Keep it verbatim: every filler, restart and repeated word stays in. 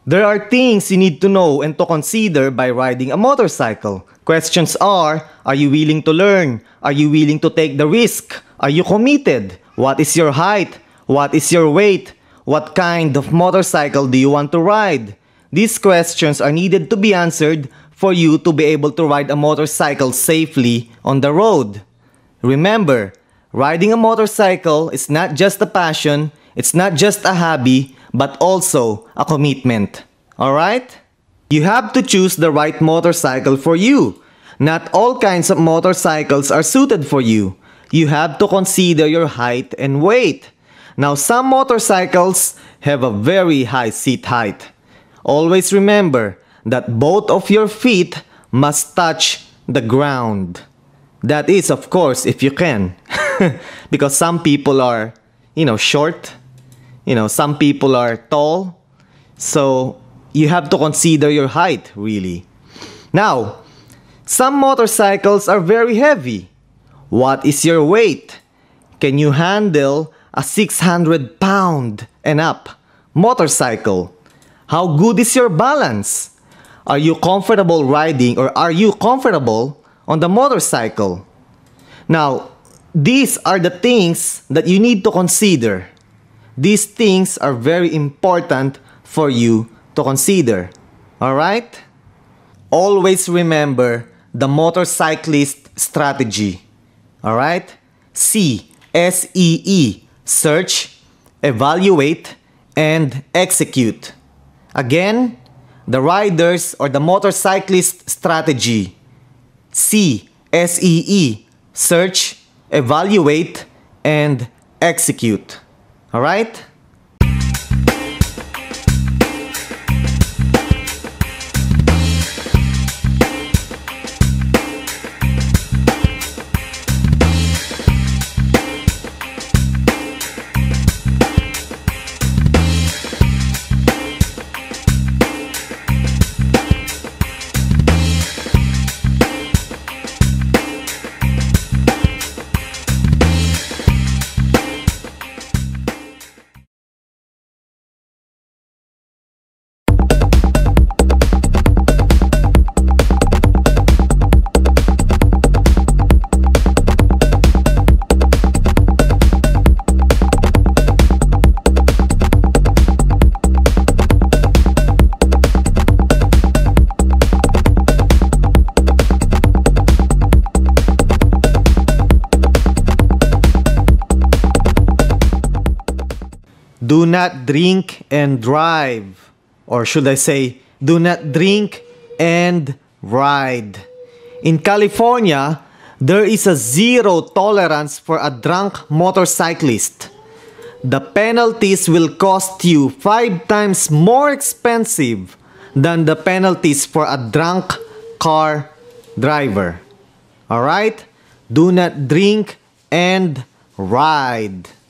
There are things you need to know and to consider by riding a motorcycle. Questions are, are you willing to learn? Are you willing to take the risk? Are you committed? What is your height? What is your weight? What kind of motorcycle do you want to ride? These questions are needed to be answered for you to be able to ride a motorcycle safely on the road. Remember, riding a motorcycle is not just a passion, it's not just a hobby, but also a commitment. Alright? You have to choose the right motorcycle for you. Not all kinds of motorcycles are suited for you. You have to consider your height and weight. Now, some motorcycles have a very high seat height. Always remember that both of your feet must touch the ground. That is, of course, if you can. Because some people are, you know, short. You know, some people are tall. So, you have to consider your height, really. Now, some motorcycles are very heavy. What is your weight? Can you handle a six hundred pound and up motorcycle? How good is your balance? Are you comfortable riding or are you comfortable on the motorcycle? Now, these are the things that you need to consider. These things are very important for you to consider. Alright? Always remember the motorcyclist strategy. Alright? C, S E E, search, evaluate, and execute. Again, the riders or the motorcyclist strategy. C, S E E, search, evaluate, and execute. Alright? Do not drink and drive. Or should I say, do not drink and ride. In California, there is a zero tolerance for a drunk motorcyclist. The penalties will cost you five times more expensive than the penalties for a drunk car driver. Alright? Do not drink and ride.